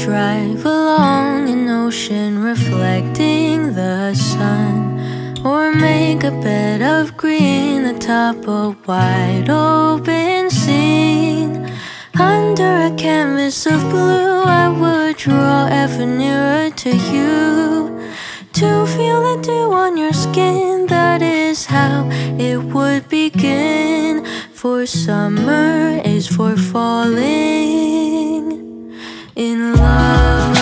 drive along an ocean reflecting the sun, or make a bed of green atop a wide open scene. Under a canvas of blue I would draw ever nearer to you, to feel the dew on your skin. That is how it would begin. For summer is for falling in love.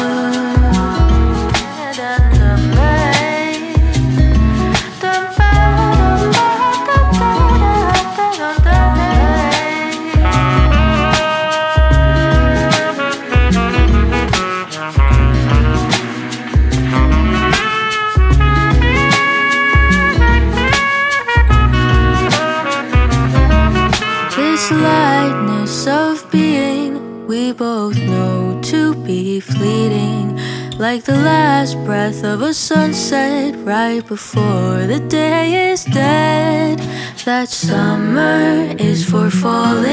This lightness of being we both know to be fleeting, like the last breath of a sunset right before the day is dead. That summer is for falling